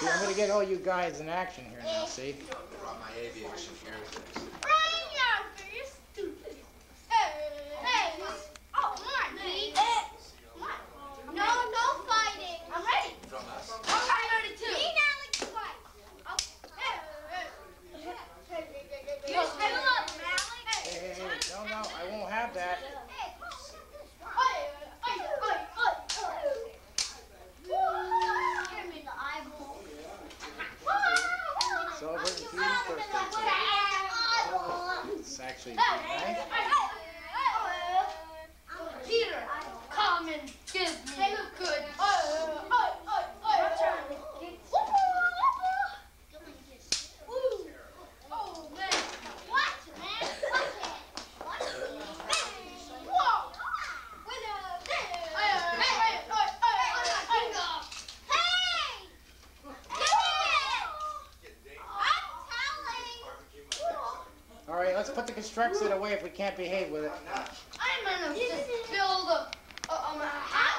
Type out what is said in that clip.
See, I'm gonna get all you guys in action here now, see? I brought my aviation heritage. Brian Yowzer, you're stupid. Hey. Oh, come on, Pete. Come on. No fighting. I'm ready. From us. I'm ready too. Me and Alex fight. You settle up, Alex. Hey, no, I won't have that. Give me the eyeball. Celebrating Peter's birthday. It's actually nice. Peter, come and give me a good. Oh man! What, man? All right, let's put the construction away if we can't behave with it. I'm gonna just build a house.